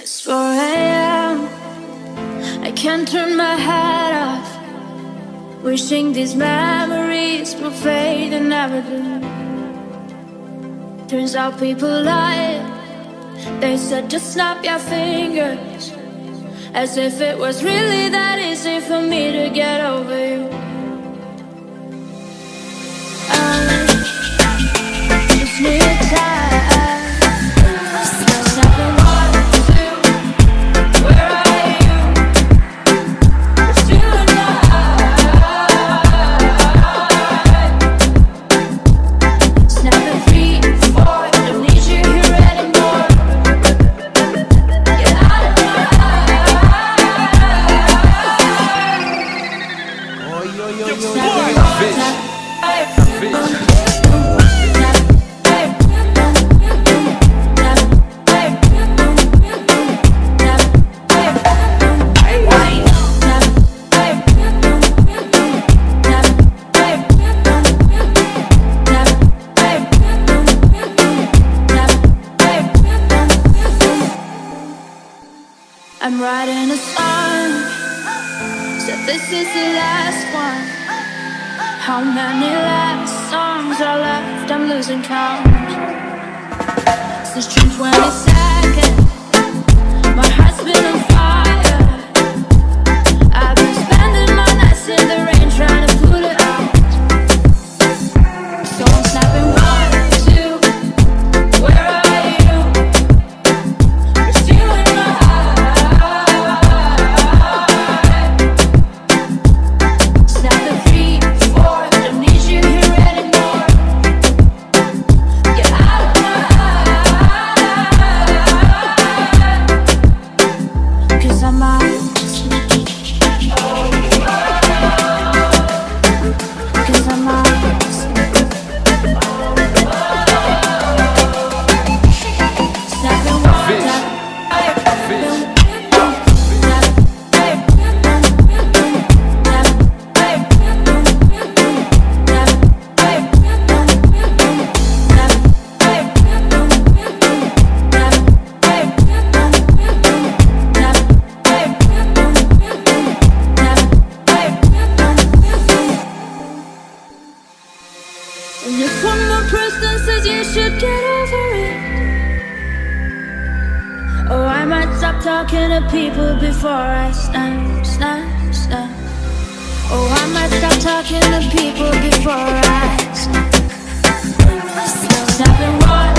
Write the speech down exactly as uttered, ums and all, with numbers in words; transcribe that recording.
It's four A M I can't turn my head off, wishing these memories will fade and never do. Turns out people lie. They said just snap your fingers, as if it was really that easy for me to get over you. I just need time. I'm writing a song, said this is the last one. How many last songs are left? I'm losing count. Since June twenty-second, my heart's been on fire. I've been spending my nights in the rain trying to put it out. So I'm snapping one, two, where are you? You're still in my eyes. Snapping three, four, don't need you here anymore. Get out of my eyes. Cause I'm out. Cause I'm out. Snapping one, and if one more person says you should get over it, oh, I might stop talking to people before I snap, snap, snap. Oh, I might stop talking to people before I snap. Snapping one,